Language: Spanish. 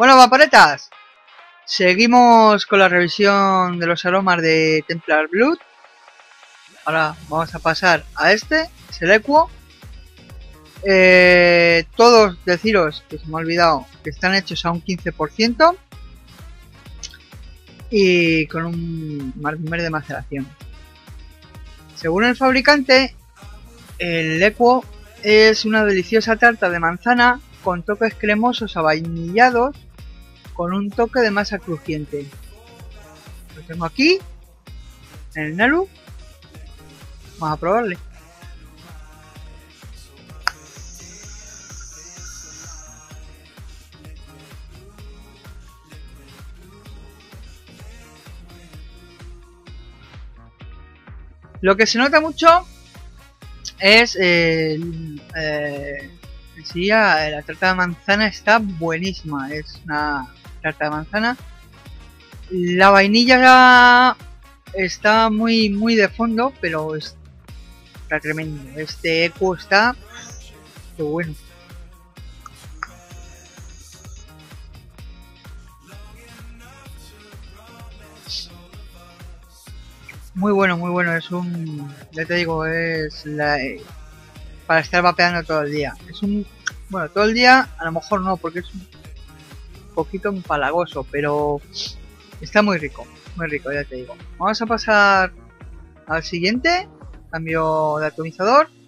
Bueno, vaporetas, seguimos con la revisión de los aromas de Templar Blood. Ahora vamos a pasar a este, es el Equo. Todos deciros, que se me ha olvidado, que están hechos a un 15% y con un margen de maceración. Según el fabricante, el Equo es una deliciosa tarta de manzana con toques cremosos avainillados con un toque de masa crujiente. Lo tengo aquí en el Nalu. Vamos a probarle. Lo que se nota mucho es sí, la tarta de manzana está buenísima. Es una tarta de manzana. La vainilla está muy de fondo, pero está tremendo. Este Equo está qué bueno. Muy bueno, es un, ya te digo, es para estar vapeando todo el día. Es un, bueno, todo el día a lo mejor no, porque es un poquito empalagoso, pero está muy rico, ya te digo. Vamos a pasar al siguiente, cambio de atomizador.